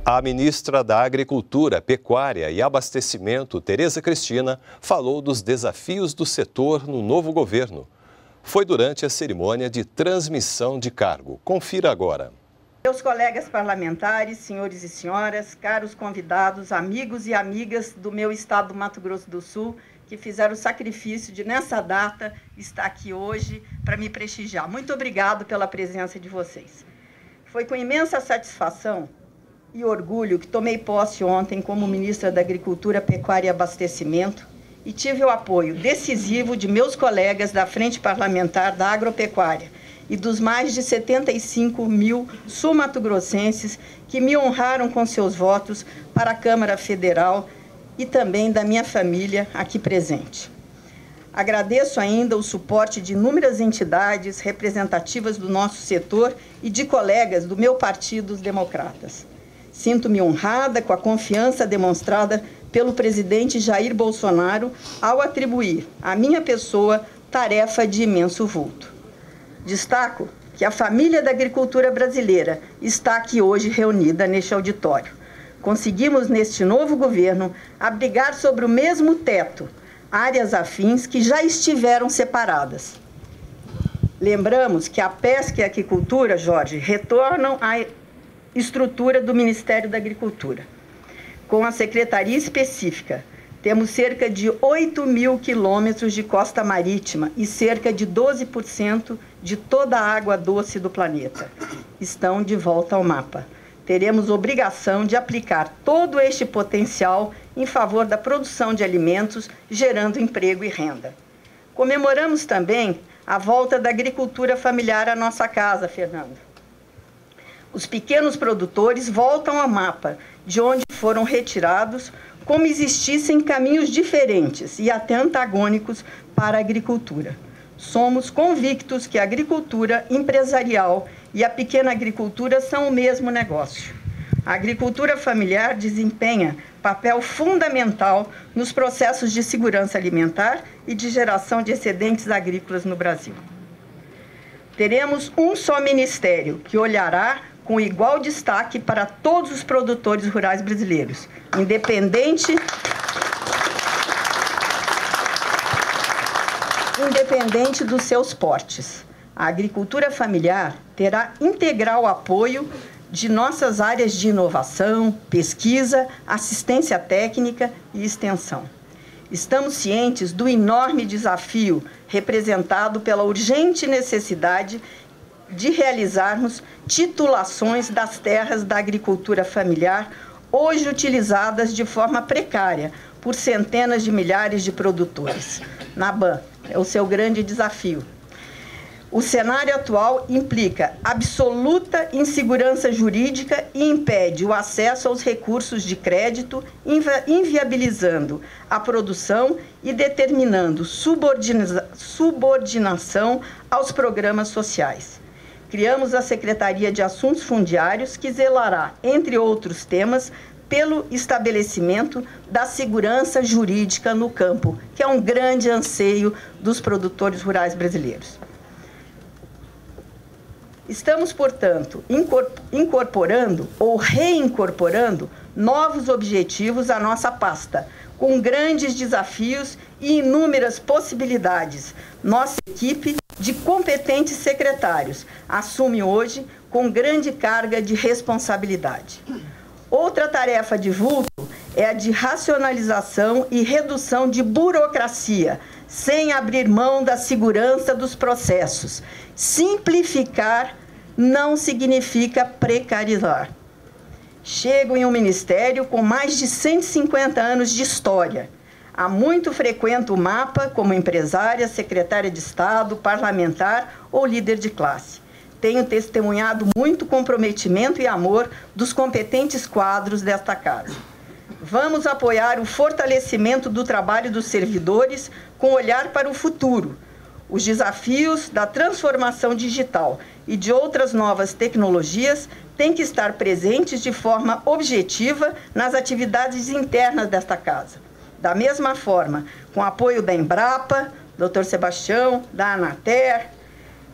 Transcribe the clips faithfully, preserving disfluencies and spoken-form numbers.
A ministra da Agricultura, Pecuária e Abastecimento, Tereza Cristina, falou dos desafios do setor no novo governo. Foi durante a cerimônia de transmissão de cargo. Confira agora. Meus colegas parlamentares, senhores e senhoras, caros convidados, amigos e amigas do meu estado do Mato Grosso do Sul, que fizeram o sacrifício de, nessa data, estar aqui hoje para me prestigiar. Muito obrigado pela presença de vocês. Foi com imensa satisfação e orgulho que tomei posse ontem como ministra da Agricultura, Pecuária e Abastecimento e tive o apoio decisivo de meus colegas da Frente Parlamentar da Agropecuária e dos mais de setenta e cinco mil sul-mato-grossenses que me honraram com seus votos para a Câmara Federal e também da minha família aqui presente. Agradeço ainda o suporte de inúmeras entidades representativas do nosso setor e de colegas do meu partido, os Democratas. Sinto-me honrada com a confiança demonstrada pelo presidente Jair Bolsonaro ao atribuir à minha pessoa tarefa de imenso vulto. Destaco que a família da agricultura brasileira está aqui hoje reunida neste auditório. Conseguimos, neste novo governo, abrigar sobre o mesmo teto áreas afins que já estiveram separadas. Lembramos que a pesca e a aquicultura, Jorge, retornam à estrutura do Ministério da Agricultura. Com a secretaria específica, temos cerca de oito mil quilômetros de costa marítima e cerca de doze por cento de toda a água doce do planeta. Estão de volta ao mapa. Teremos obrigação de aplicar todo este potencial em favor da produção de alimentos, gerando emprego e renda. Comemoramos também a volta da agricultura familiar à nossa casa, Fernando. Os pequenos produtores voltam ao mapa, de onde foram retirados, como existissem caminhos diferentes e até antagônicos para a agricultura. Somos convictos que a agricultura empresarial e a pequena agricultura são o mesmo negócio. A agricultura familiar desempenha papel fundamental nos processos de segurança alimentar e de geração de excedentes agrícolas no Brasil. Teremos um só ministério que olhará com igual destaque para todos os produtores rurais brasileiros, independente, independente dos seus portes. A agricultura familiar terá integral apoio de nossas áreas de inovação, pesquisa, assistência técnica e extensão. Estamos cientes do enorme desafio representado pela urgente necessidade de realizarmos titulações das terras da agricultura familiar, hoje utilizadas de forma precária por centenas de milhares de produtores. Naban, é o seu grande desafio. O cenário atual implica absoluta insegurança jurídica e impede o acesso aos recursos de crédito, invi- inviabilizando a produção e determinando subordina- subordinação aos programas sociais. Criamos a Secretaria de Assuntos Fundiários, que zelará, entre outros temas, pelo estabelecimento da segurança jurídica no campo, que é um grande anseio dos produtores rurais brasileiros. Estamos, portanto, incorporando ou reincorporando novos objetivos à nossa pasta, com grandes desafios e inúmeras possibilidades. Nossa equipe de competentes secretários assume hoje com grande carga de responsabilidade. Outra tarefa de vulto é a de racionalização e redução de burocracia, sem abrir mão da segurança dos processos. Simplificar não significa precarizar. Chego em um ministério com mais de cento e cinquenta anos de história. Há muito frequento o mapa como empresária, secretária de Estado, parlamentar ou líder de classe. Tenho testemunhado muito comprometimento e amor dos competentes quadros desta casa. Vamos apoiar o fortalecimento do trabalho dos servidores com olhar para o futuro. Os desafios da transformação digital e de outras novas tecnologias têm que estar presentes de forma objetiva nas atividades internas desta casa. Da mesma forma, com apoio da Embrapa, doutor Sebastião, da Anater,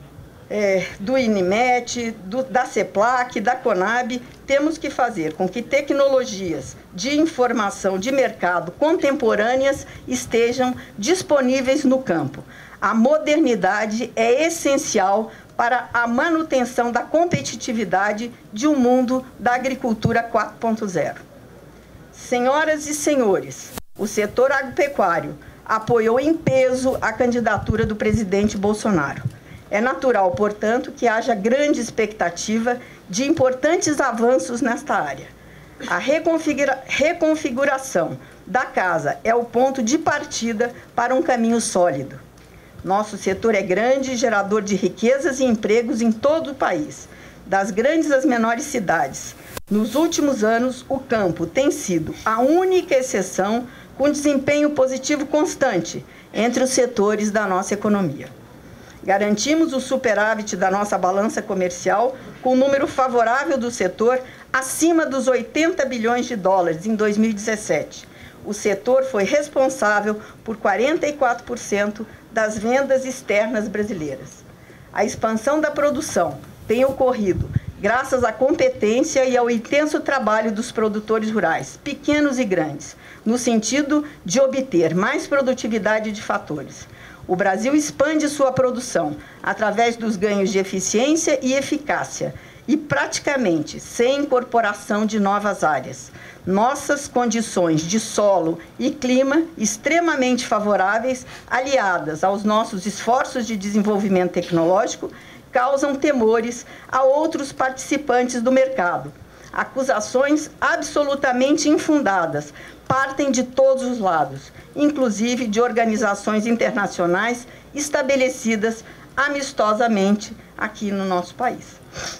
é, do INMET, do, da CEPLAC, da CONAB, temos que fazer com que tecnologias de informação de mercado contemporâneas estejam disponíveis no campo. A modernidade é essencial para a manutenção da competitividade de um mundo da agricultura quatro ponto zero. Senhoras e senhores, o setor agropecuário apoiou em peso a candidatura do presidente Bolsonaro. É natural, portanto, que haja grande expectativa de importantes avanços nesta área. A reconfigura- reconfiguração da casa é o ponto de partida para um caminho sólido. Nosso setor é grande, gerador de riquezas e empregos em todo o país, das grandes às menores cidades. Nos últimos anos, o campo tem sido a única exceção com desempenho positivo constante entre os setores da nossa economia. Garantimos o superávit da nossa balança comercial com um número favorável do setor acima dos oitenta bilhões de dólares em dois mil e dezessete. O setor foi responsável por quarenta e quatro por cento das vendas externas brasileiras. A expansão da produção tem ocorrido graças à competência e ao intenso trabalho dos produtores rurais, pequenos e grandes, no sentido de obter mais produtividade de fatores. O Brasil expande sua produção através dos ganhos de eficiência e eficácia e praticamente sem incorporação de novas áreas. Nossas condições de solo e clima extremamente favoráveis, aliadas aos nossos esforços de desenvolvimento tecnológico, causam temores a outros participantes do mercado. Acusações absolutamente infundadas partem de todos os lados, inclusive de organizações internacionais estabelecidas amistosamente aqui no nosso país.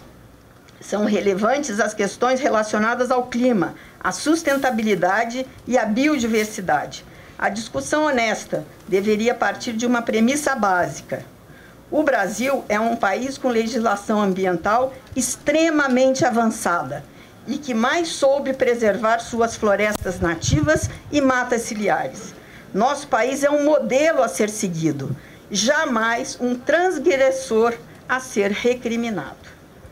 São relevantes as questões relacionadas ao clima, à sustentabilidade e à biodiversidade. A discussão honesta deveria partir de uma premissa básica. O Brasil é um país com legislação ambiental extremamente avançada e que mais soube preservar suas florestas nativas e matas ciliares. Nosso país é um modelo a ser seguido, jamais um transgressor a ser recriminado.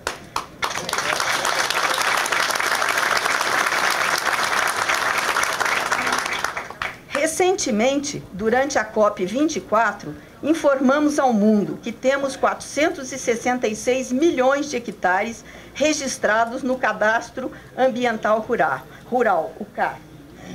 Recentemente, durante a COP vinte e quatro, informamos ao mundo que temos quatrocentos e sessenta e seis milhões de hectares registrados no Cadastro Ambiental Rural, rural o C A R.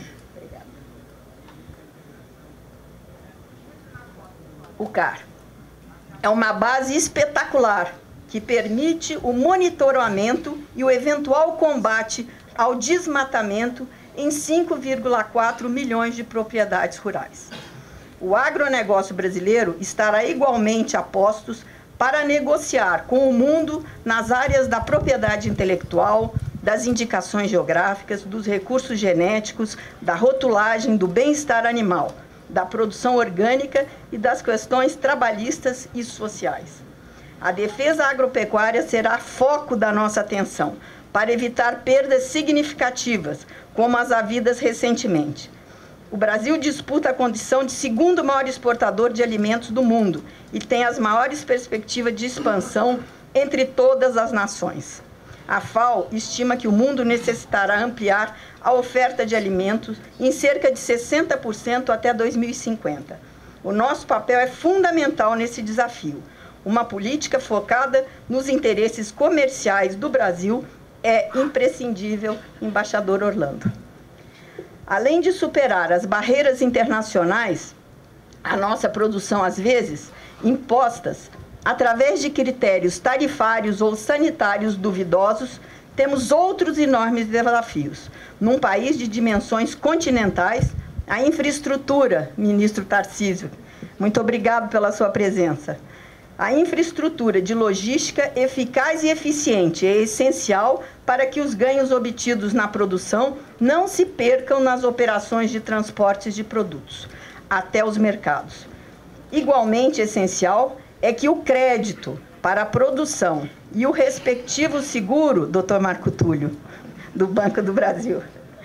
O C A R é uma base espetacular que permite o monitoramento e o eventual combate ao desmatamento em cinco vírgula quatro milhões de propriedades rurais. O agronegócio brasileiro estará igualmente a postos para negociar com o mundo nas áreas da propriedade intelectual, das indicações geográficas, dos recursos genéticos, da rotulagem, do bem-estar animal, da produção orgânica e das questões trabalhistas e sociais. A defesa agropecuária será foco da nossa atenção, para evitar perdas significativas, como as havidas recentemente. O Brasil disputa a condição de segundo maior exportador de alimentos do mundo e tem as maiores perspectivas de expansão entre todas as nações. A FAO estima que o mundo necessitará ampliar a oferta de alimentos em cerca de sessenta por cento até dois mil e cinquenta. O nosso papel é fundamental nesse desafio. Uma política focada nos interesses comerciais do Brasil é imprescindível, embaixador Orlando. Além de superar as barreiras internacionais, a nossa produção, às vezes, impostas através de critérios tarifários ou sanitários duvidosos, temos outros enormes desafios. Num país de dimensões continentais, a infraestrutura, ministro Tarcísio, muito obrigado pela sua presença. A infraestrutura de logística eficaz e eficiente é essencial para que os ganhos obtidos na produção não se percam nas operações de transportes de produtos até os mercados. Igualmente essencial é que o crédito para a produção e o respectivo seguro, doutor Marco Túlio, do Banco do Brasil,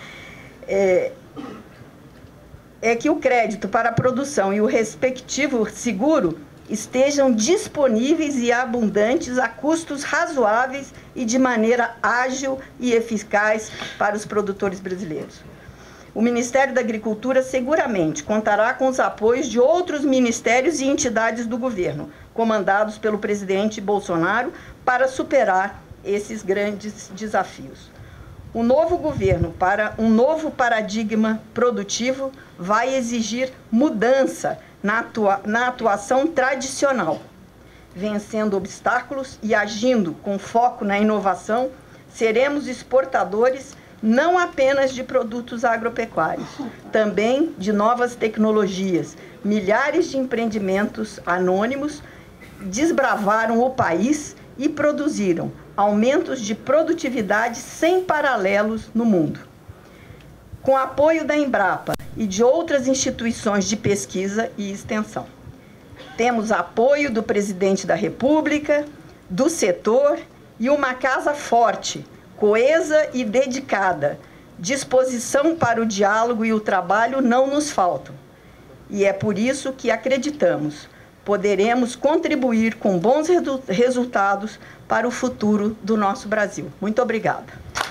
é, é que o crédito para a produção e o respectivo seguro estejam disponíveis e abundantes a custos razoáveis e de maneira ágil e eficaz para os produtores brasileiros. O Ministério da Agricultura seguramente contará com os apoios de outros ministérios e entidades do governo, comandados pelo presidente Bolsonaro, para superar esses grandes desafios. O novo governo, para um novo paradigma produtivo, vai exigir mudança na, atua na atuação tradicional. Vencendo obstáculos e agindo com foco na inovação, seremos exportadores não apenas de produtos agropecuários, também de novas tecnologias. Milhares de empreendimentos anônimos desbravaram o país e produziram aumentos de produtividade sem paralelos no mundo. Com apoio da Embrapa e de outras instituições de pesquisa e extensão. Temos apoio do presidente da República, do setor e uma casa forte, coesa e dedicada. Disposição para o diálogo e o trabalho não nos faltam. E é por isso que acreditamos, poderemos contribuir com bons resultados para o futuro do nosso Brasil. Muito obrigada.